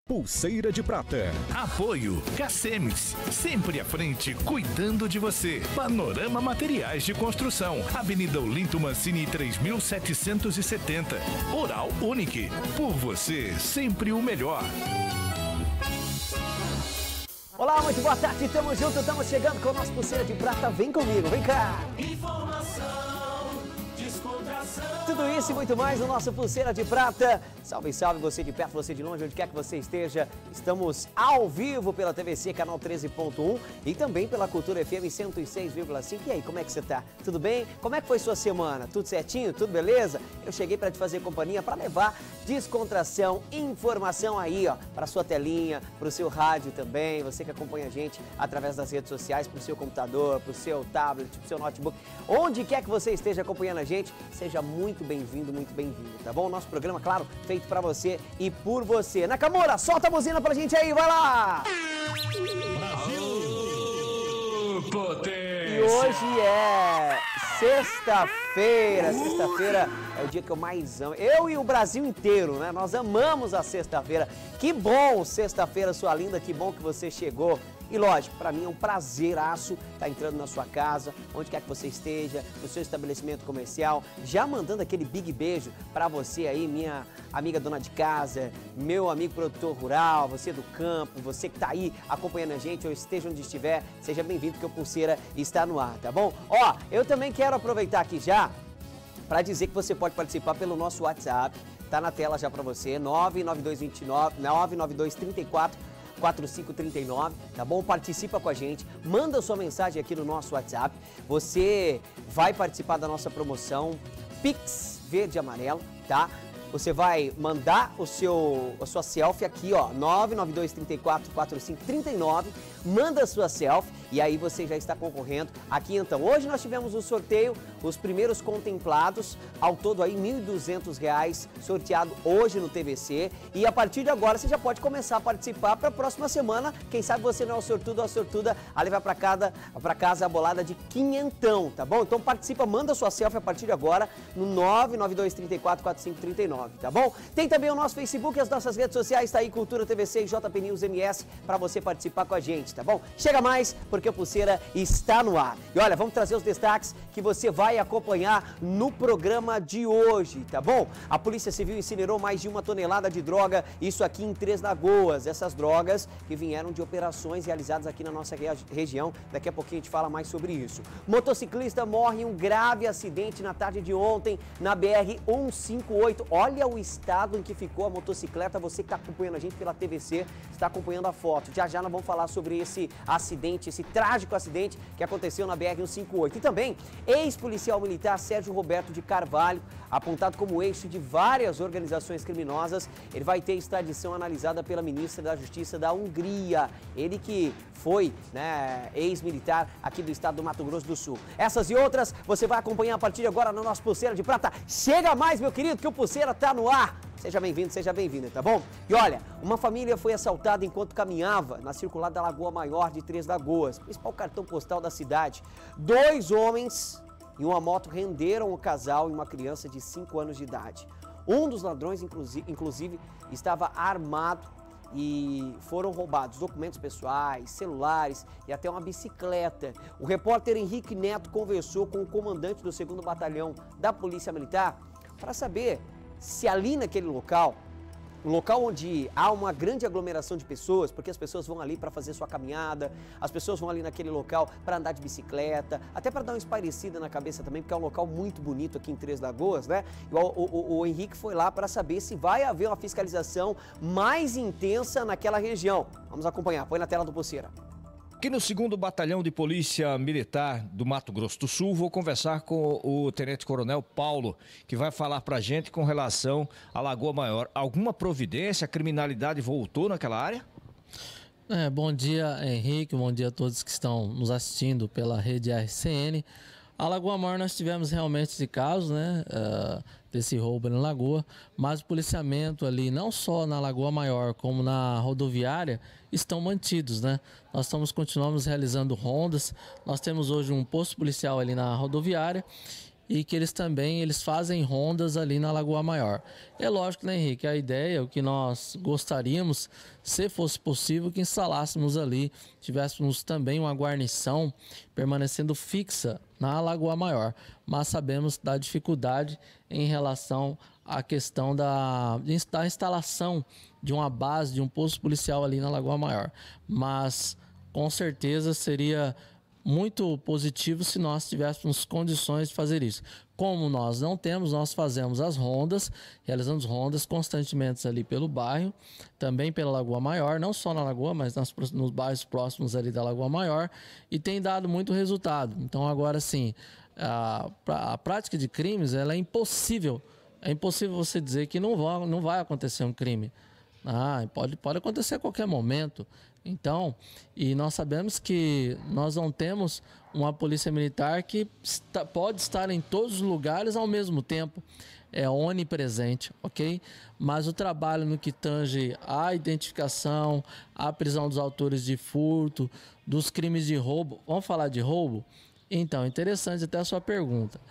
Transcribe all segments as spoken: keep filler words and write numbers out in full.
Pulseira de Prata. Apoio Cacemes, sempre à frente, cuidando de você. Panorama Materiais de Construção, Avenida Olinto Mancini três mil setecentos e setenta. Oral Unique, por você, sempre o melhor. Olá, muito boa tarde, tamo junto, estamos chegando com o nosso Pulseira de Prata. Vem comigo, vem cá. Informação, descontração. Tudo isso e muito mais no nosso Pulseira de Prata. Salve, salve, você de perto, você de longe, onde quer que você esteja. Estamos ao vivo pela T V C, canal treze ponto um e também pela Cultura F M cento e seis vírgula cinco. E aí, como é que você tá? Tudo bem? Como é que foi sua semana? Tudo certinho? Tudo beleza? Eu cheguei para te fazer companhia, para levar descontração, informação aí, ó, para sua telinha, para o seu rádio também, você que acompanha a gente através das redes sociais, para o seu computador, para o seu tablet, para o seu notebook, onde quer que você esteja acompanhando a gente, seja muito bem-vindo, muito bem-vindo, tá bom? Nosso programa, claro, feito para você e por você. Nakamura, solta a buzina pra gente aí, vai lá! Brasil! Potência! E hoje é sexta-feira, sexta-feira é o dia que eu mais amo. Eu e o Brasil inteiro, né? Nós amamos a sexta-feira. Que bom, sexta-feira, sua linda, que bom que você chegou. E lógico, para mim é um prazeraço estar entrando na sua casa, onde quer que você esteja, no seu estabelecimento comercial, já mandando aquele big beijo para você aí, minha amiga dona de casa, meu amigo produtor rural, você do campo, você que está aí acompanhando a gente ou esteja onde estiver, seja bem-vindo porque o Pulseira está no ar, tá bom? Ó, eu também quero aproveitar aqui já para dizer que você pode participar pelo nosso WhatsApp, tá na tela já para você, nove nove dois dois nove, nove nove dois três quatro, quatro cinco três nove, tá bom? Participa com a gente, manda sua mensagem aqui no nosso WhatsApp, você vai participar da nossa promoção Pix Verde e Amarelo, tá? Você vai mandar o seu, a sua selfie aqui, ó, nove nove dois três quatro, quatro cinco três nove, manda a sua selfie e aí você já está concorrendo aqui então. Hoje nós tivemos um sorteio, os primeiros contemplados, ao todo aí mil e duzentos reais sorteado hoje no T V C e a partir de agora você já pode começar a participar para a próxima semana, quem sabe você não é o sortudo ou a sortuda a levar para casa, para casa a bolada de quinhentão, tá bom? Então participa, manda a sua selfie a partir de agora no nove nove dois três quatro, quatro cinco três nove, tá bom? Tem também o nosso Facebook e as nossas redes sociais, tá aí Cultura T V C e J P News M S para você participar com a gente, tá bom? Chega mais, porque o Pulseira está no ar. E olha, vamos trazer os destaques que você vai acompanhar no programa de hoje, tá bom? A Polícia Civil incinerou mais de uma tonelada de droga, isso aqui em Três Lagoas. Essas drogas que vieram de operações realizadas aqui na nossa região. Daqui a pouquinho a gente fala mais sobre isso. Motociclista morre em um grave acidente na tarde de ontem na B R cento e cinquenta e oito. Olha o estado em que ficou a motocicleta. Você que está acompanhando a gente pela T V C, está acompanhando a foto. Já já nós vamos falar sobre esse acidente, esse trágico acidente que aconteceu na B R cento e cinquenta e oito. E também, ex-policial militar Sérgio Roberto de Carvalho, apontado como eixo de várias organizações criminosas, ele vai ter extradição analisada pela ministra da Justiça da Hungria. Ele que foi, né, ex-militar aqui do estado do Mato Grosso do Sul. Essas e outras você vai acompanhar a partir de agora no nosso Pulseira de Prata. Chega mais, meu querido, que o Pulseira tá no ar. Seja bem-vindo, seja bem-vinda, tá bom? E olha, uma família foi assaltada enquanto caminhava na circular da Lagoa Maior de Três Lagoas, principal cartão postal da cidade. Dois homens e uma moto renderam o casal e uma criança de cinco anos de idade. Um dos ladrões, inclusive, inclusive estava armado e foram roubados documentos pessoais, celulares e até uma bicicleta. O repórter Henrique Neto conversou com o comandante do segundo Batalhão da Polícia Militar para saber se ali naquele local, um local onde há uma grande aglomeração de pessoas, porque as pessoas vão ali para fazer sua caminhada, as pessoas vão ali naquele local para andar de bicicleta, até para dar uma espairecida na cabeça também, porque é um local muito bonito aqui em Três Lagoas, né? E o, o, o Henrique foi lá para saber se vai haver uma fiscalização mais intensa naquela região. Vamos acompanhar, põe na tela do Pulseira. Aqui no segundo Batalhão de Polícia Militar do Mato Grosso do Sul, vou conversar com o Tenente Coronel Paulo, que vai falar pra gente com relação à Lagoa Maior. Alguma providência? A criminalidade voltou naquela área? É, bom dia, Henrique, bom dia a todos que estão nos assistindo pela rede R C N. A Lagoa Maior nós tivemos realmente esse caso, né, uh, desse roubo na Lagoa, mas o policiamento ali, não só na Lagoa Maior, como na rodoviária, estão mantidos, né? Nós estamos, continuamos realizando rondas, nós temos hoje um posto policial ali na rodoviária e que eles também eles fazem rondas ali na Lagoa Maior. É lógico, né, Henrique, a ideia, o que nós gostaríamos, se fosse possível, que instalássemos ali, tivéssemos também uma guarnição permanecendo fixa na Lagoa Maior, mas sabemos da dificuldade em relação à questão da, da instalação de uma base, de um posto policial ali na Lagoa Maior, mas com certeza seria muito positivo se nós tivéssemos condições de fazer isso. Como nós não temos, nós fazemos as rondas, realizamos rondas constantemente ali pelo bairro, também pela Lagoa Maior, não só na Lagoa, mas nas, nos bairros próximos ali da Lagoa Maior, e tem dado muito resultado. Então agora sim, a, a prática de crimes, ela é impossível, é impossível você dizer que não vai, não vai acontecer um crime. Ah, pode, pode acontecer a qualquer momento. Então, e nós sabemos que nós não temos uma polícia militar que está, pode estar em todos os lugares ao mesmo tempo, é onipresente, ok? Mas o trabalho no que tange a identificação, a prisão dos autores de furto, dos crimes de roubo, vamos falar de roubo? Então, interessante até a sua pergunta.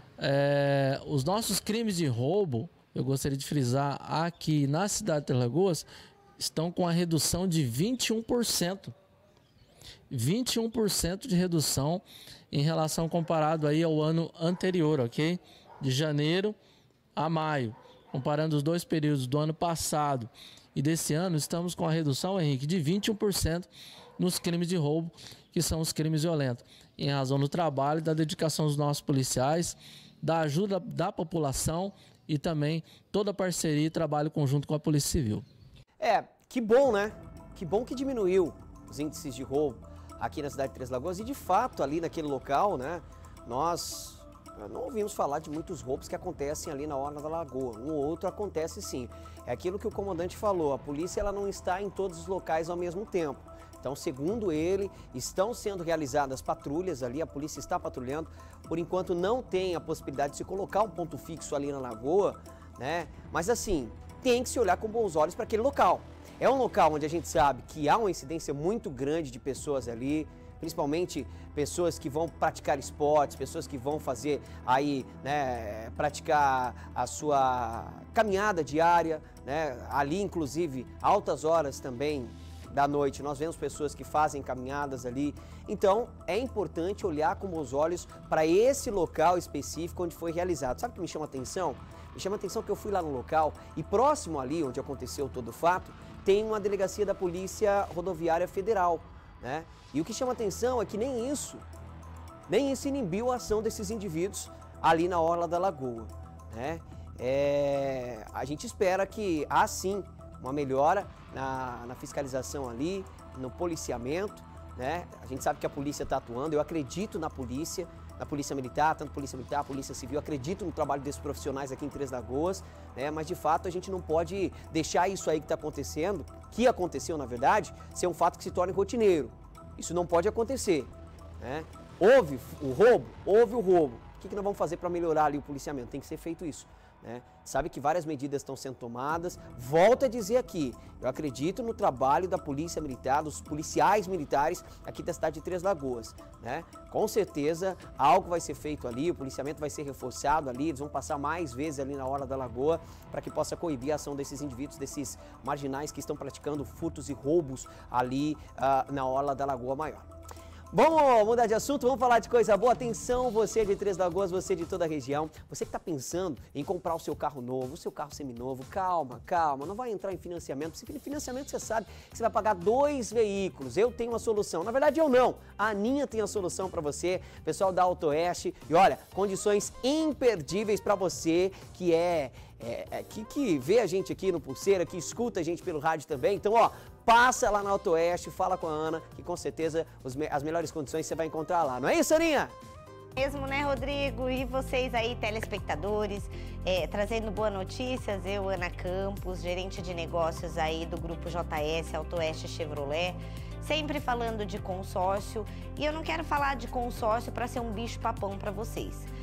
É, os nossos crimes de roubo, eu gostaria de frisar aqui na cidade de Três Lagoas, estão com a redução de vinte e um por cento. vinte e um por cento de redução em relação comparado aí ao ano anterior, ok? De janeiro a maio. Comparando os dois períodos do ano passado e desse ano, estamos com a redução, Henrique, de vinte e um por cento nos crimes de roubo, que são os crimes violentos, em razão do trabalho, da dedicação dos nossos policiais, da ajuda da população e também toda a parceria e trabalho conjunto com a Polícia Civil. É, que bom, né? Que bom que diminuiu os índices de roubo aqui na cidade de Três Lagoas. E de fato, ali naquele local, né, nós não ouvimos falar de muitos roubos que acontecem ali na Orla da Lagoa. Um ou outro acontece sim. É aquilo que o comandante falou, a polícia ela não está em todos os locais ao mesmo tempo. Então, segundo ele, estão sendo realizadas patrulhas ali, a polícia está patrulhando. Por enquanto não tem a possibilidade de se colocar um ponto fixo ali na Lagoa, né? Mas assim, tem que se olhar com bons olhos para aquele local. É um local onde a gente sabe que há uma incidência muito grande de pessoas ali, principalmente pessoas que vão praticar esportes, pessoas que vão fazer aí, né, praticar a sua caminhada diária, né? Ali, inclusive, altas horas também da noite, nós vemos pessoas que fazem caminhadas ali. Então, é importante olhar com bons olhos para esse local específico onde foi realizado. Sabe o que me chama a atenção? Me chama a atenção que eu fui lá no local e próximo ali, onde aconteceu todo o fato, tem uma delegacia da Polícia Rodoviária Federal, né? E o que chama a atenção é que nem isso, nem isso inibiu a ação desses indivíduos ali na Orla da Lagoa, né? É, a gente espera que há sim uma melhora na, na fiscalização ali, no policiamento, né? A gente sabe que a polícia está atuando, eu acredito na polícia, na polícia militar, tanto polícia militar, polícia civil, acredito no trabalho desses profissionais aqui em Três Lagoas, né? Mas de fato a gente não pode deixar isso aí que está acontecendo, que aconteceu na verdade, ser um fato que se torne rotineiro. Isso não pode acontecer, né? Houve o roubo, houve o roubo. O que, que nós vamos fazer para melhorar ali o policiamento? Tem que ser feito isso, né? Sabe que várias medidas estão sendo tomadas. Volto a dizer aqui, eu acredito no trabalho da Polícia Militar, dos policiais militares aqui da cidade de Três Lagoas, né? Com certeza algo vai ser feito ali, o policiamento vai ser reforçado ali, eles vão passar mais vezes ali na Orla da Lagoa para que possa coibir a ação desses indivíduos, desses marginais que estão praticando furtos e roubos ali uh, na Orla da Lagoa Maior. Vamos mudar de assunto, vamos falar de coisa boa. Atenção, você de Três Lagoas, você de toda a região, você que está pensando em comprar o seu carro novo, o seu carro seminovo, calma, calma, não vai entrar em financiamento. Se financiamento você sabe que você vai pagar dois veículos. Eu tenho uma solução, na verdade eu não, a Aninha tem a solução para você, pessoal da AutoOeste. E olha, condições imperdíveis para você que é... É, é, que, que vê a gente aqui no Pulseira, que escuta a gente pelo rádio também. Então, ó, passa lá na AutoOeste, fala com a Ana, que com certeza os, as melhores condições você vai encontrar lá. Não é isso, Aninha? Mesmo, né, Rodrigo? E vocês aí, telespectadores, é, trazendo boas notícias. Eu, Ana Campos, gerente de negócios aí do Grupo J S, AutoOeste Chevrolet, sempre falando de consórcio. E eu não quero falar de consórcio para ser um bicho papão para vocês.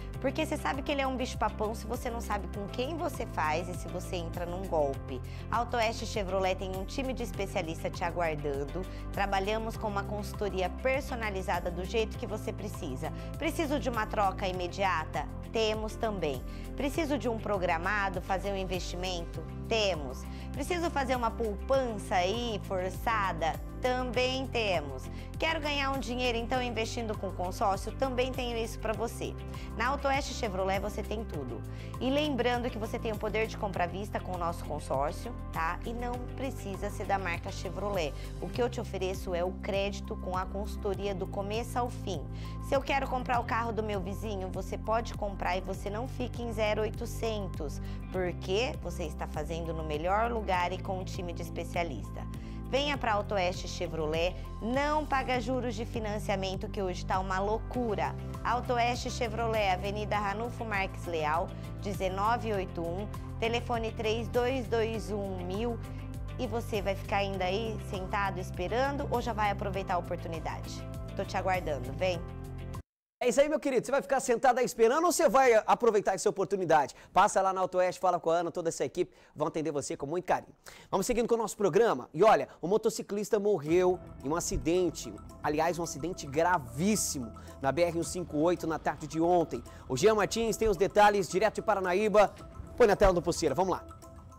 Porque você sabe que ele é um bicho-papão se você não sabe com quem você faz e se você entra num golpe. A Auto Oeste Chevrolet tem um time de especialista te aguardando. Trabalhamos com uma consultoria personalizada do jeito que você precisa. Preciso de uma troca imediata? Temos também. Preciso de um programado, fazer um investimento? Temos. Preciso fazer uma poupança aí forçada? Também temos. Quero ganhar um dinheiro então investindo com consórcio? Também tenho isso para você. Na Auto Oeste Chevrolet você tem tudo. E lembrando que você tem o poder de compra à vista com o nosso consórcio, tá? E não precisa ser da marca Chevrolet. O que eu te ofereço é o crédito com a consultoria do começo ao fim. Se eu quero comprar o carro do meu vizinho, você pode comprar e você não fica em zero oitocentos, porque você está fazendo no melhor lugar e com um time de especialista. Venha para a Auto Oeste Chevrolet, não paga juros de financiamento que hoje está uma loucura. Auto Oeste Chevrolet, Avenida Ranulfo Marques Leal, dezenove oitenta e um, telefone três dois dois um mil. E você vai ficar ainda aí sentado esperando ou já vai aproveitar a oportunidade? Tô te aguardando, vem! É isso aí, meu querido. Você vai ficar sentado aí esperando ou você vai aproveitar essa oportunidade? Passa lá na Auto Oeste, fala com a Ana, toda essa equipe vão atender você com muito carinho. Vamos seguindo com o nosso programa. E olha, o motociclista morreu em um acidente, aliás, um acidente gravíssimo, na B R cento e cinquenta e oito na tarde de ontem. O Jean Martins tem os detalhes direto de Paranaíba. Põe na tela do Pulseira, vamos lá.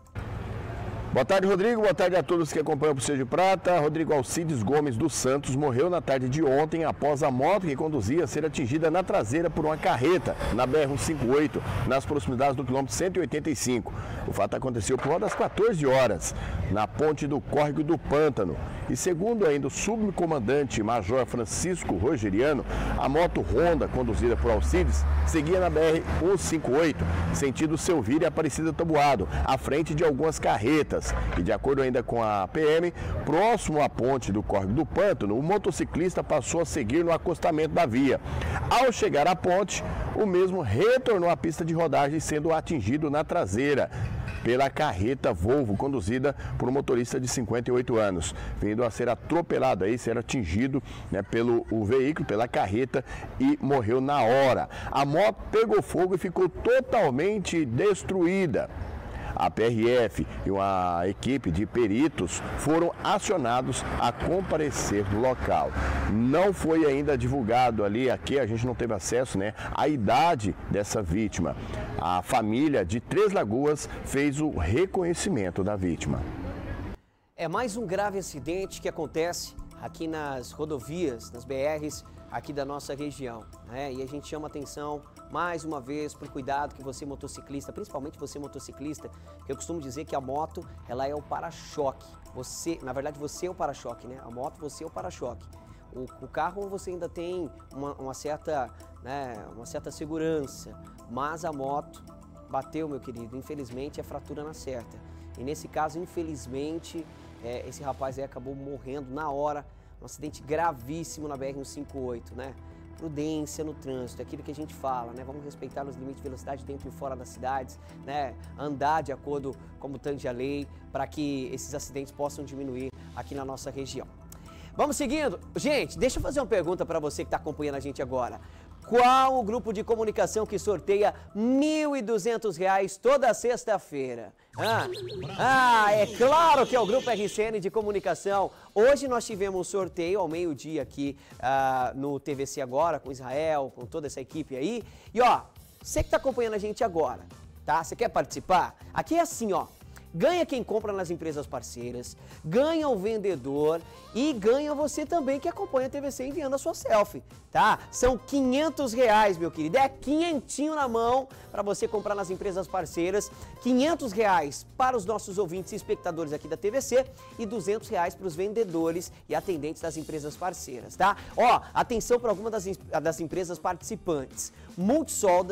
Boa tarde, Rodrigo. Boa tarde a todos que acompanham o Pulseira de Prata. Rodrigo Alcides Gomes dos Santos morreu na tarde de ontem após a moto que conduzia ser atingida na traseira por uma carreta na B R cento e cinquenta e oito, nas proximidades do quilômetro cento e oitenta e cinco. O fato aconteceu por volta das quatorze horas, na ponte do Córrego do Pântano. E segundo ainda o subcomandante Major Francisco Rogeriano, a moto Honda conduzida por Alcides seguia na B R cento e cinquenta e oito, sentido Selvíria e Aparecida Taboado, à frente de algumas carretas. E de acordo ainda com a P M, próximo à ponte do Córrego do Pântano, o motociclista passou a seguir no acostamento da via. Ao chegar à ponte, o mesmo retornou à pista de rodagem, sendo atingido na traseira pela carreta Volvo, conduzida por um motorista de cinquenta e oito anos, vindo a ser atropelado aí, ser atingido, né, pelo o veículo, pela carreta, e morreu na hora. A moto pegou fogo e ficou totalmente destruída. A P R F e uma equipe de peritos foram acionados a comparecer no local. Não foi ainda divulgado ali, aqui a gente não teve acesso, né, à idade dessa vítima. A família de Três Lagoas fez o reconhecimento da vítima. É mais um grave acidente que acontece aqui nas rodovias, nas B Rs aqui da nossa região, né? E a gente chama atenção mais uma vez para o cuidado que você motociclista, principalmente você motociclista, que eu costumo dizer que a moto, ela é o para-choque. Você, na verdade, você é o para-choque, né? A moto, você é o para-choque. O, o carro você ainda tem uma, uma certa, né, uma certa segurança, mas a moto bateu, meu querido. Infelizmente, é fratura na certa. E nesse caso, infelizmente, é, esse rapaz aí acabou morrendo na hora. Um acidente gravíssimo na B R cento e cinquenta e oito, né? Prudência no trânsito, é aquilo que a gente fala, né? Vamos respeitar os limites de velocidade dentro e fora das cidades, né? Andar de acordo como tange a lei, para que esses acidentes possam diminuir aqui na nossa região. Vamos seguindo. Gente, deixa eu fazer uma pergunta para você que está acompanhando a gente agora. Qual o grupo de comunicação que sorteia mil e duzentos reais toda sexta-feira? Ah, ah, é claro que é o Grupo R C N de Comunicação. Hoje nós tivemos um sorteio ao meio-dia aqui ah, no T V C Agora, com Israel, com toda essa equipe aí. E ó, você que está acompanhando a gente agora, tá? Você quer participar? Aqui é assim, ó. Ganha quem compra nas empresas parceiras, ganha o vendedor e ganha você também que acompanha a T V C enviando a sua selfie, tá? São quinhentos reais, meu querido, é quinhentinho na mão para você comprar nas empresas parceiras, quinhentos reais para os nossos ouvintes e espectadores aqui da T V C e duzentos reais para os vendedores e atendentes das empresas parceiras, tá? Ó, atenção para alguma das, das empresas participantes, Multisolda,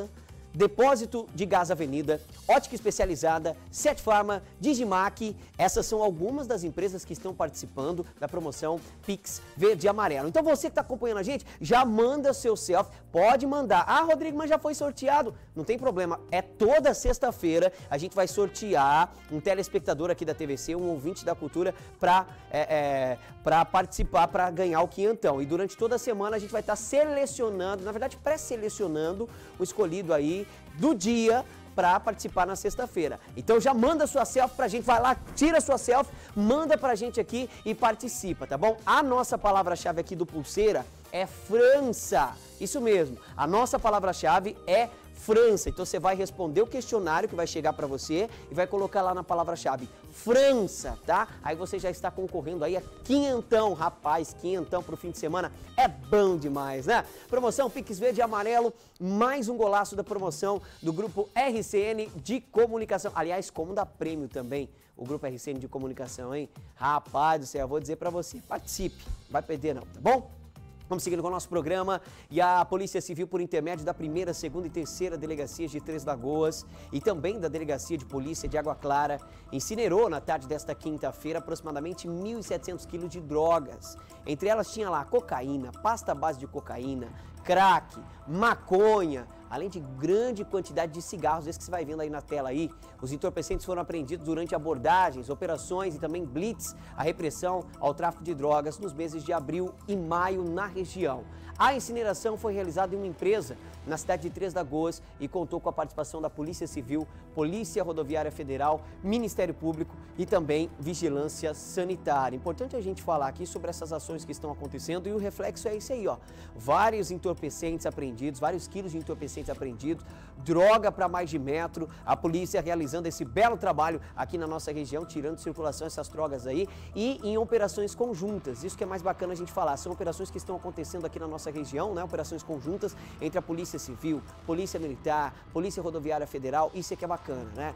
Depósito de Gás Avenida, Ótica Especializada, Sete Farma, Digimac. Essas são algumas das empresas que estão participando da promoção Pix Verde e Amarelo. Então você que está acompanhando a gente, já manda seu selfie, pode mandar. Ah, Rodrigo, mas já foi sorteado. Não tem problema, é toda sexta-feira a gente vai sortear um telespectador aqui da T V C, um ouvinte da cultura, para é, é, para participar, para ganhar o quinhentão. E durante toda a semana a gente vai estar selecionando, na verdade pré-selecionando o escolhido aí do dia para participar na sexta-feira. Então já manda sua selfie pra gente, vai lá, tira sua selfie, manda pra gente aqui e participa, tá bom? A nossa palavra-chave aqui do Pulseira é França. Isso mesmo, a nossa palavra-chave é França. Então você vai responder o questionário que vai chegar para você e vai colocar lá na palavra-chave França, tá? Aí você já está concorrendo aí a quinhentão, rapaz, quinhentão pro fim de semana é bom demais, né? Promoção Pix Verde e Amarelo, mais um golaço da promoção do Grupo R C N de Comunicação. Aliás, como dá prêmio também o Grupo R C N de Comunicação, hein? Rapaz do céu, eu vou dizer para você, participe, não vai perder não, tá bom? Vamos seguindo com o nosso programa. E a Polícia Civil, por intermédio da primeira, segunda e terceira delegacias de Três Lagoas e também da Delegacia de Polícia de Água Clara, incinerou na tarde desta quinta-feira aproximadamente mil e setecentos quilos de drogas. Entre elas tinha lá cocaína, pasta à base de cocaína, crack, maconha, além de grande quantidade de cigarros, esse que você vai vendo aí na tela aí. Os entorpecentes foram apreendidos durante abordagens, operações e também blitz, a repressão ao tráfico de drogas nos meses de abril e maio na região. A incineração foi realizada em uma empresa na cidade de Três Lagoas e contou com a participação da Polícia Civil, Polícia Rodoviária Federal, Ministério Público e também Vigilância Sanitária. Importante a gente falar aqui sobre essas ações que estão acontecendo e o reflexo é esse aí, ó. Vários entorpecentes apreendidos, vários quilos de entorpecentes apreendidos, droga para mais de metro, a polícia realizando esse belo trabalho aqui na nossa região, tirando de circulação essas drogas aí e em operações conjuntas. Isso que é mais bacana a gente falar, são operações que estão acontecendo aqui na nossa região, né? Operações conjuntas entre a Polícia Civil, Polícia Militar, Polícia Rodoviária Federal, isso é que é bacana, né?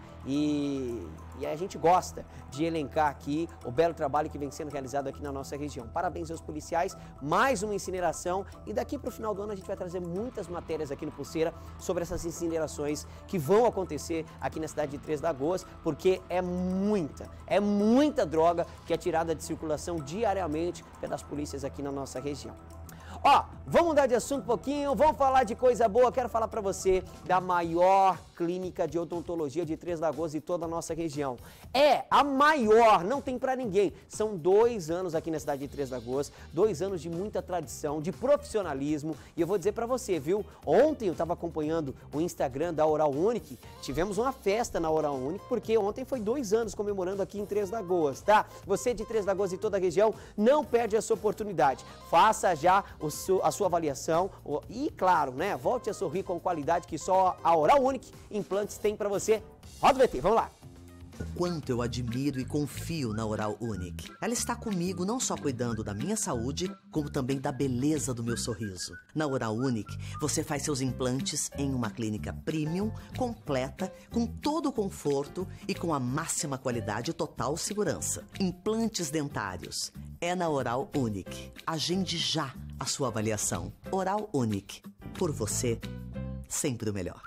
E, e a gente gosta de elencar aqui o belo trabalho que vem sendo realizado aqui na nossa região. Parabéns aos policiais, mais uma incineração e daqui para o final do ano a gente vai trazer muitas matérias aqui no Pulseira sobre essas incinerações que vão acontecer aqui na cidade de Três Lagoas, porque é muita, é muita droga que é tirada de circulação diariamente pelas polícias aqui na nossa região. Ó, vamos mudar de assunto um pouquinho, vamos falar de coisa boa. Quero falar para você da maior clínica de odontologia de Três Lagoas e toda a nossa região. É a maior, não tem para ninguém. São dois anos aqui na cidade de Três Lagoas, dois anos de muita tradição, de profissionalismo. E eu vou dizer para você, viu? Ontem eu estava acompanhando o Instagram da Oral Unique, tivemos uma festa na Oral Unique, porque ontem foi dois anos comemorando aqui em Três Lagoas, tá? Você de Três Lagoas e toda a região, não perde essa oportunidade. Faça já o a sua avaliação e, claro, né, volte a sorrir com qualidade que só a Oral Unique Implantes tem para você. Roda o V T, vamos lá. Quanto eu admiro e confio na Oral Unique. Ela está comigo não só cuidando da minha saúde, como também da beleza do meu sorriso. Na Oral Unique, você faz seus implantes em uma clínica premium, completa, com todo o conforto e com a máxima qualidade e total segurança. Implantes dentários. É na Oral Unique. Agende já a sua avaliação. Oral Unique. Por você, sempre o melhor.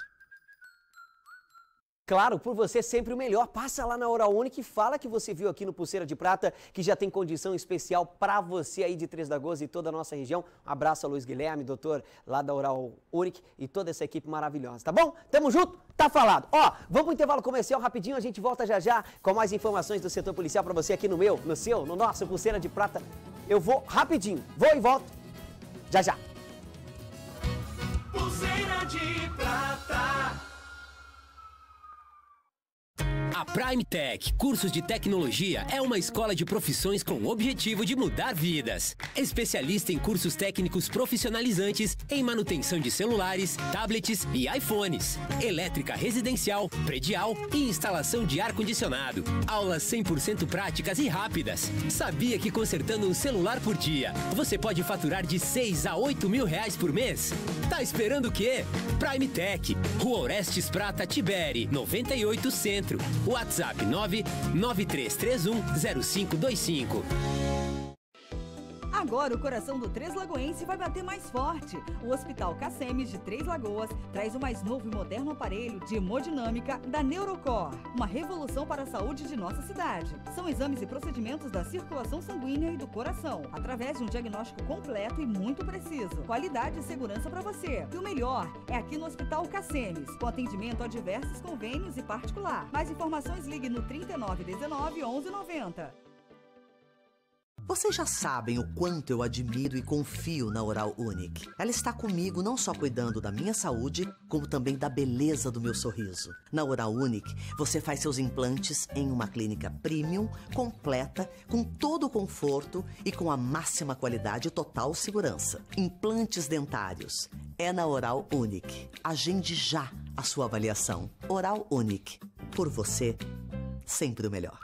Claro, por você sempre o melhor. Passa lá na Oral Unique e fala que você viu aqui no Pulseira de Prata, que já tem condição especial para você aí de Três Lagoas e toda a nossa região. Um abraço a Luiz Guilherme, doutor lá da Oral Unique e toda essa equipe maravilhosa, tá bom? Tamo junto? Tá falado. Ó, vamos pro intervalo comercial rapidinho, a gente volta já já com mais informações do setor policial para você aqui no meu, no seu, no nosso Pulseira de Prata. Eu vou rapidinho, vou e volto já já. Pulseira de Prata. A Prime Tech, cursos de tecnologia, é uma escola de profissões com o objetivo de mudar vidas. Especialista em cursos técnicos profissionalizantes em manutenção de celulares, tablets e iPhones, elétrica residencial, predial e instalação de ar-condicionado. Aulas cem por cento práticas e rápidas. Sabia que consertando um celular por dia, você pode faturar de seis a oito mil reais por mês? Tá esperando o quê? Prime Tech, Rua Orestes Prata, Tibere, noventa e oito Centro. WhatsApp nove nove três três um zero cinco dois cinco. A Agora o coração do Três Lagoense vai bater mais forte. O Hospital Cacemes de Três Lagoas traz o mais novo e moderno aparelho de hemodinâmica da Neurocor. Uma revolução para a saúde de nossa cidade. São exames e procedimentos da circulação sanguínea e do coração, através de um diagnóstico completo e muito preciso. Qualidade e segurança para você. E o melhor é aqui no Hospital Cacemes, com atendimento a diversos convênios e particular. Mais informações, ligue no trinta e nove dezenove, onze noventa. Vocês já sabem o quanto eu admiro e confio na Oral Unique. Ela está comigo não só cuidando da minha saúde, como também da beleza do meu sorriso. Na Oral Unique, você faz seus implantes em uma clínica premium, completa, com todo o conforto e com a máxima qualidade e total segurança. Implantes dentários. É na Oral Unique. Agende já a sua avaliação. Oral Unique. Por você, sempre o melhor.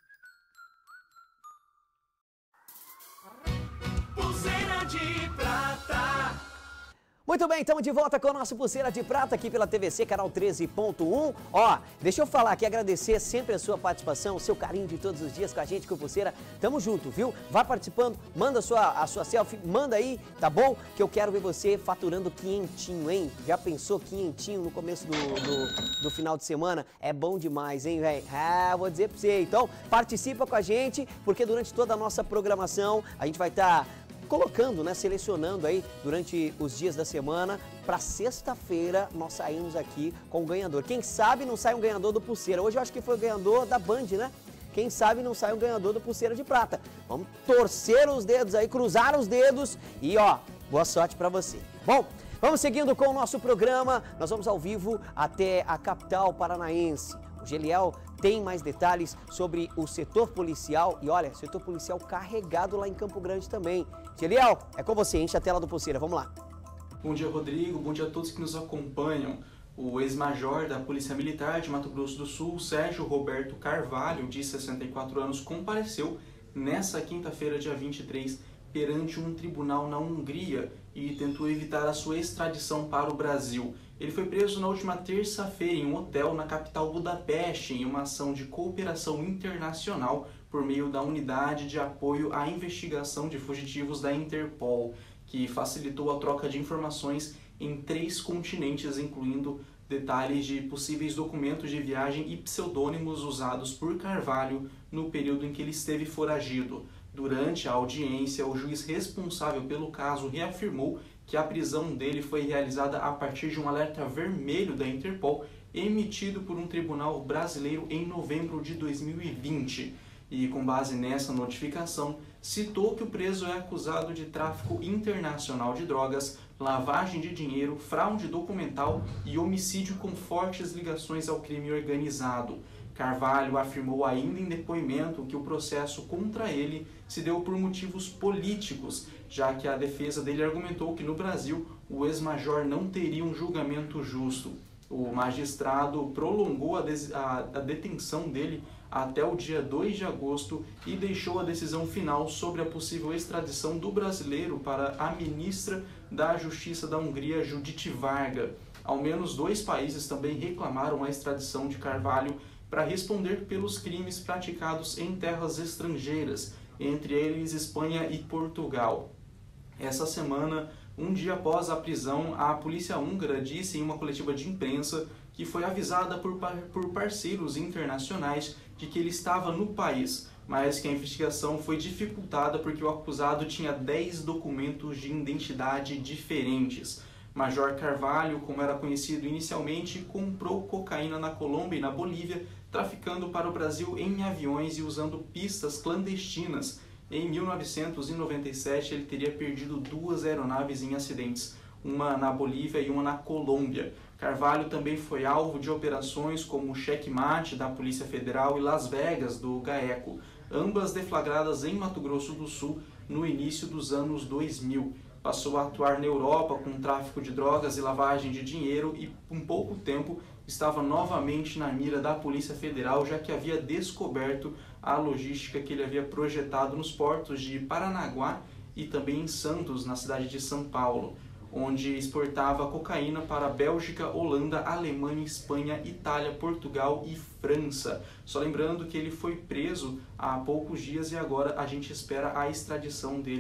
Pulseira de prata. Muito bem, estamos de volta com a nossa Pulseira de Prata aqui pela T V C, canal treze ponto um. Ó, deixa eu falar aqui, agradecer sempre a sua participação, o seu carinho de todos os dias com a gente, com a Pulseira. Tamo junto, viu? Vai participando, manda a sua, a sua selfie, manda aí, tá bom? Que eu quero ver você faturando quinhentinho, hein? Já pensou quinhentinho no começo do, do, do final de semana? É bom demais, hein, velho? Ah, vou dizer pra você. Então, participa com a gente, porque durante toda a nossa programação, a gente vai estar... Tá colocando, né, selecionando aí durante os dias da semana. Para sexta-feira nós saímos aqui com o ganhador. Quem sabe não sai um ganhador do Pulseira. Hoje eu acho que foi o ganhador da Band, né? Quem sabe não sai um ganhador do Pulseira de Prata. Vamos torcer os dedos aí, cruzar os dedos e ó, boa sorte para você. Bom, vamos seguindo com o nosso programa. Nós vamos ao vivo até a capital paranaense. O Geliel tem mais detalhes sobre o setor policial e olha, setor policial carregado lá em Campo Grande também. Geliel, é com você, enche a tela do Pulseira, vamos lá. Bom dia, Rodrigo, bom dia a todos que nos acompanham. O ex-major da Polícia Militar de Mato Grosso do Sul, Sérgio Roberto Carvalho, de sessenta e quatro anos, compareceu nessa quinta-feira, dia vinte e três, perante um tribunal na Hungria e tentou evitar a sua extradição para o Brasil. Ele foi preso na última terça-feira em um hotel na capital Budapeste, em uma ação de cooperação internacional por meio da Unidade de Apoio à Investigação de Fugitivos da Interpol, que facilitou a troca de informações em três continentes, incluindo detalhes de possíveis documentos de viagem e pseudônimos usados por Carvalho no período em que ele esteve foragido. Durante a audiência, o juiz responsável pelo caso reafirmou que a prisão dele foi realizada a partir de um alerta vermelho da Interpol emitido por um tribunal brasileiro em novembro de dois mil e vinte. E, com base nessa notificação, citou que o preso é acusado de tráfico internacional de drogas, lavagem de dinheiro, fraude documental e homicídio com fortes ligações ao crime organizado. Carvalho afirmou ainda em depoimento que o processo contra ele se deu por motivos políticos, já que a defesa dele argumentou que no Brasil o ex-major não teria um julgamento justo. O magistrado prolongou a, a, a detenção dele até o dia dois de agosto e deixou a decisão final sobre a possível extradição do brasileiro para a ministra da Justiça da Hungria, Judith Varga. Ao menos dois países também reclamaram a extradição de Carvalho para responder pelos crimes praticados em terras estrangeiras, entre eles Espanha e Portugal. Essa semana, um dia após a prisão, a polícia húngara disse em uma coletiva de imprensa que foi avisada por, par por parceiros internacionais de que ele estava no país, mas que a investigação foi dificultada porque o acusado tinha dez documentos de identidade diferentes. Major Carvalho, como era conhecido inicialmente, comprou cocaína na Colômbia e na Bolívia, traficando para o Brasil em aviões e usando pistas clandestinas. Em mil novecentos e noventa e sete, ele teria perdido duas aeronaves em acidentes, uma na Bolívia e uma na Colômbia. Carvalho também foi alvo de operações como o Checkmate da Polícia Federal e Las Vegas do GAECO, ambas deflagradas em Mato Grosso do Sul no início dos anos dois mil. Passou a atuar na Europa com tráfico de drogas e lavagem de dinheiro e, em pouco tempo, estava novamente na mira da Polícia Federal, já que havia descoberto a logística que ele havia projetado nos portos de Paranaguá e também em Santos, na cidade de São Paulo, onde exportava cocaína para a Bélgica, Holanda, Alemanha, Espanha, Itália, Portugal e França. Só lembrando que ele foi preso há poucos dias e agora a gente espera a extradição dele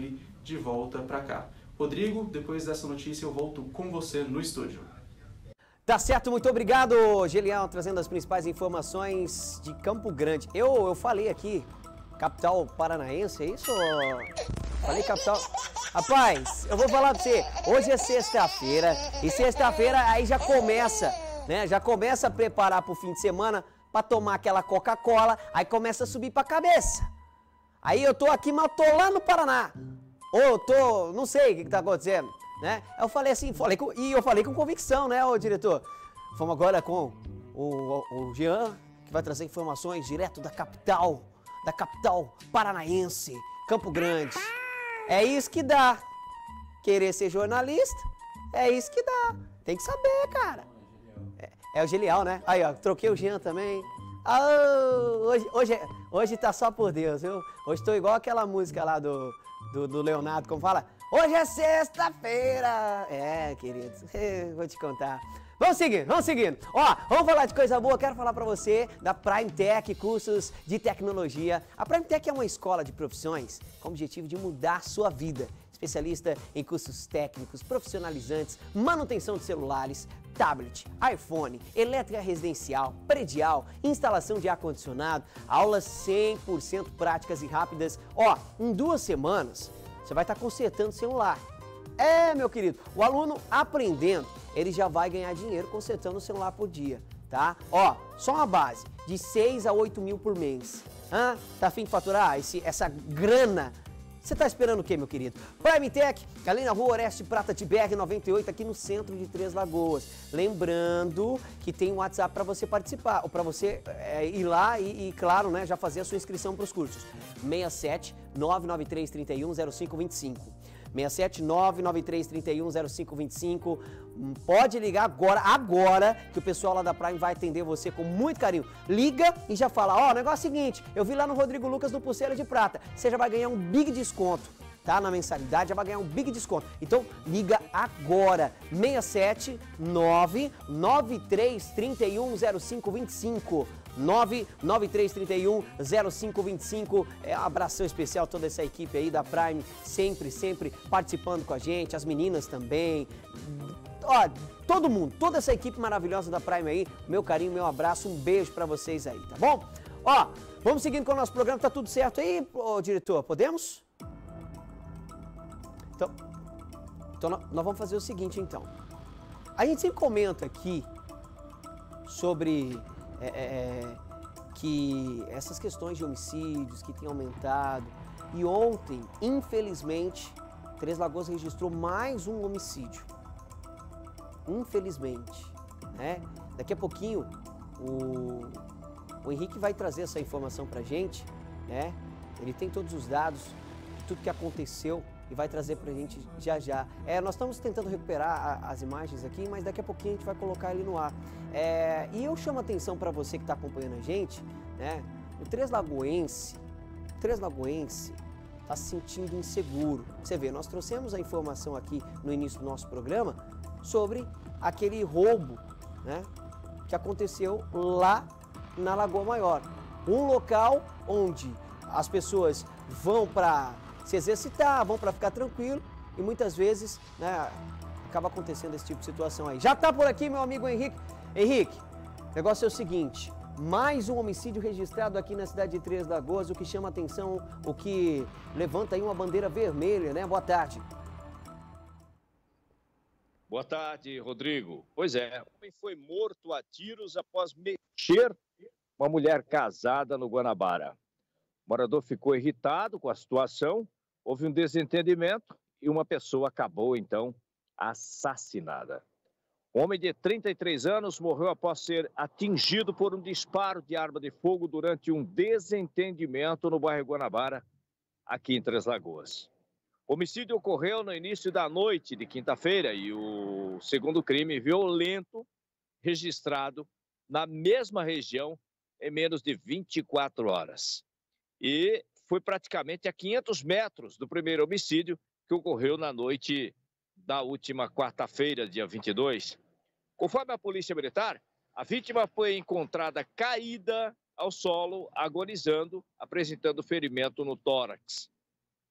de volta para cá. Rodrigo, depois dessa notícia eu volto com você no estúdio. Tá certo, muito obrigado, Gelial, trazendo as principais informações de Campo Grande. Eu, eu falei aqui, capital paranaense, é isso? Falei capital... Rapaz, eu vou falar pra você, hoje é sexta-feira, e sexta-feira aí já começa, né, já começa a preparar pro fim de semana pra tomar aquela Coca-Cola, aí começa a subir pra cabeça. Aí eu tô aqui, mas eu tô lá no Paraná. Ou eu tô, não sei o que, que tá acontecendo, né? Eu falei assim, falei com, e eu falei com convicção, né, ô diretor? Vamos agora com o, o, o Jean, que vai trazer informações direto da capital, da capital paranaense, Campo Grande. É isso que dá. Querer ser jornalista, é isso que dá. Tem que saber, cara. É, é o Gelial, né? Aí, ó, troquei o Jean também. Ah, hoje, hoje, hoje tá só por Deus, viu? Hoje tô igual aquela música lá do, do, do Leonardo, como fala? Hoje é sexta-feira. É, querido, vou te contar. Vamos seguindo, vamos seguindo. Ó, vamos falar de coisa boa. Quero falar pra você da Prime Tech, cursos de tecnologia. A Prime Tech é uma escola de profissões com o objetivo de mudar a sua vida. Especialista em cursos técnicos, profissionalizantes, manutenção de celulares, tablet, iPhone, elétrica residencial, predial, instalação de ar-condicionado, aulas cem por cento práticas e rápidas. Ó, em duas semanas, você vai estar consertando o celular. É, meu querido, o aluno aprendendo, ele já vai ganhar dinheiro consertando o celular por dia, tá? Ó, só uma base, de seis a oito mil por mês. Hã? Tá afim de faturar esse, essa grana? Você tá esperando o quê, meu querido? Prime Tech, ali na rua Oreste Prata de B R noventa e oito, aqui no centro de Três Lagoas. Lembrando que tem um WhatsApp para você participar, ou para você é, ir lá e, e, claro, né, já fazer a sua inscrição para os cursos. seis sete nove nove três três um zero cinco dois cinco. seis sete nove nove três três um zero cinco dois cinco. Pode ligar agora, agora, que o pessoal lá da Prime vai atender você com muito carinho. Liga e já fala, ó, oh, o negócio é o seguinte, eu vi lá no Rodrigo Lucas no Pulseira de Prata, você já vai ganhar um big desconto, tá? Na mensalidade, já vai ganhar um big desconto. Então, liga agora, seis sete nove nove três três um zero cinco dois cinco. nove nove três três um zero cinco dois cinco. É um abração especial a toda essa equipe aí da Prime, sempre, sempre participando com a gente, as meninas também. Ó, todo mundo, toda essa equipe maravilhosa da Prime aí, meu carinho, meu abraço, um beijo pra vocês aí, tá bom? Ó, vamos seguindo com o nosso programa, tá tudo certo aí, ô, diretor, podemos? Então, então nós vamos fazer o seguinte, então. A gente sempre comenta aqui sobre... É, é, que essas questões de homicídios que têm aumentado, e ontem, infelizmente, Três Lagoas registrou mais um homicídio. Infelizmente, né? Daqui a pouquinho o, o Henrique vai trazer essa informação pra gente, né? Ele tem todos os dados de tudo que aconteceu e vai trazer pra gente já já. É, nós estamos tentando recuperar a, as imagens aqui, mas daqui a pouquinho a gente vai colocar ele no ar. É, e eu chamo a atenção para você que está acompanhando a gente, né? O Três Lagoense, o Três Lagoense está se sentindo inseguro. Você vê, nós trouxemos a informação aqui no início do nosso programa sobre aquele roubo, né, que aconteceu lá na Lagoa Maior. Um local onde as pessoas vão para se exercitar, vão para ficar tranquilo e muitas vezes, né, acaba acontecendo esse tipo de situação aí. Já está por aqui meu amigo Henrique. Henrique, o negócio é o seguinte, mais um homicídio registrado aqui na cidade de Três Lagoas, o que chama atenção, o que levanta aí uma bandeira vermelha, né? Boa tarde. Boa tarde, Rodrigo. Pois é, o homem foi morto a tiros após mexer uma mulher casada no Guanabara. O morador ficou irritado com a situação, houve um desentendimento e uma pessoa acabou, então, assassinada. O homem de trinta e três anos morreu após ser atingido por um disparo de arma de fogo durante um desentendimento no bairro Guanabara, aqui em Três Lagoas. O homicídio ocorreu no início da noite de quinta-feira e o segundo crime violento registrado na mesma região em menos de vinte e quatro horas. E foi praticamente a quinhentos metros do primeiro homicídio que ocorreu na noite da última quarta-feira, dia vinte e dois. Conforme a Polícia Militar, a vítima foi encontrada caída ao solo, agonizando, apresentando ferimento no tórax.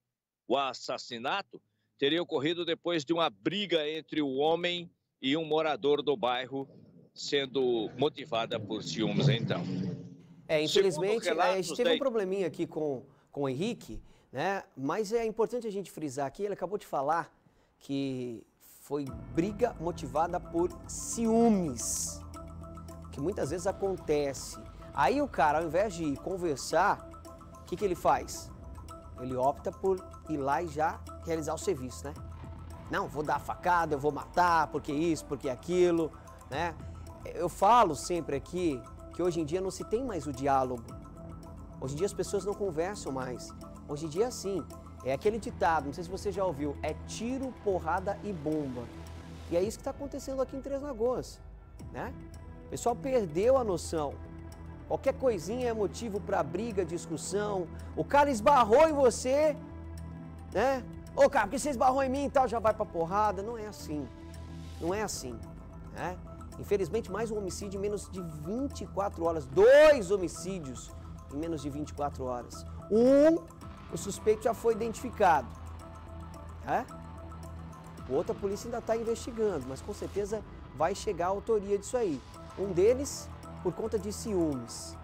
O assassinato teria ocorrido depois de uma briga entre o homem e um morador do bairro, sendo motivada por ciúmes, então. É, infelizmente, Segundo a gente teve relatos um probleminha aqui com, com o Henrique, né? Mas é importante a gente frisar aqui, ele acabou de falar que foi briga motivada por ciúmes, que muitas vezes acontece. Aí o cara, ao invés de conversar, o que, que ele faz? Ele opta por ir lá e já realizar o serviço, né? Não, vou dar a facada, eu vou matar, porque isso, porque aquilo, né? Eu falo sempre aqui que hoje em dia não se tem mais o diálogo. Hoje em dia as pessoas não conversam mais. Hoje em dia, sim, é aquele ditado, não sei se você já ouviu, é tiro, porrada e bomba. E é isso que está acontecendo aqui em Três Lagoas, né? O pessoal perdeu a noção. Qualquer coisinha é motivo para briga, discussão. O cara esbarrou em você, né? Ô, cara, porque você esbarrou em mim e tal, já vai pra porrada. Não é assim. Não é assim, né? Infelizmente, mais um homicídio em menos de vinte e quatro horas. Dois homicídios em menos de vinte e quatro horas. Um, o suspeito já foi identificado, né? O outro, a polícia ainda está investigando, mas com certeza vai chegar a autoria disso aí. Um deles, por conta de ciúmes.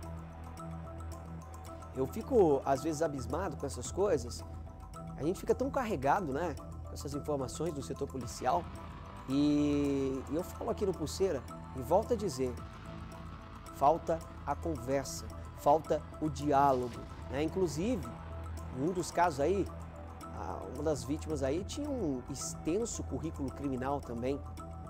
Eu fico, às vezes, abismado com essas coisas. A gente fica tão carregado, né, com essas informações do setor policial. E, e eu falo aqui no Pulseira e volto a dizer, falta a conversa, falta o diálogo, né? Inclusive, em um dos casos aí, uma das vítimas aí tinha um extenso currículo criminal também.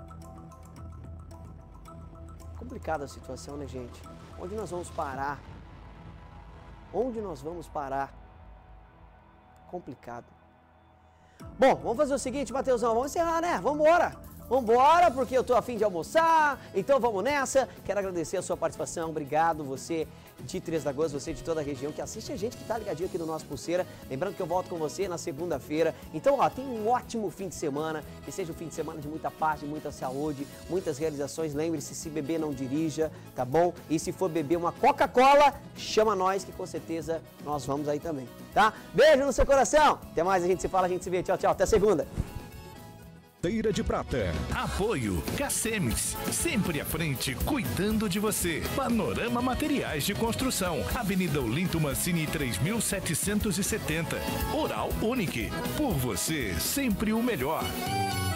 Complicada a situação, né, gente? Onde nós vamos parar? Onde nós vamos parar? Complicado. Bom, vamos fazer o seguinte, Mateusão, vamos encerrar, né? Vamos embora. Vamos embora, porque eu tô a fim de almoçar, então vamos nessa. Quero agradecer a sua participação, obrigado você de Três Lagoas, você de toda a região que assiste a gente, que tá ligadinho aqui no nosso Pulseira. Lembrando que eu volto com você na segunda-feira. Então, ó, tenha um ótimo fim de semana, que seja um fim de semana de muita paz, de muita saúde, muitas realizações. Lembre-se, se beber não dirija, tá bom? E se for beber uma Coca-Cola, chama nós, que com certeza nós vamos aí também, tá? Beijo no seu coração, até mais, a gente se fala, a gente se vê, tchau, tchau, até segunda. Teira de Prata. Apoio Cacemes, sempre à frente, cuidando de você. Panorama Materiais de Construção, Avenida Olinto Mancini três mil setecentos e setenta. Oral Unique, por você, sempre o melhor.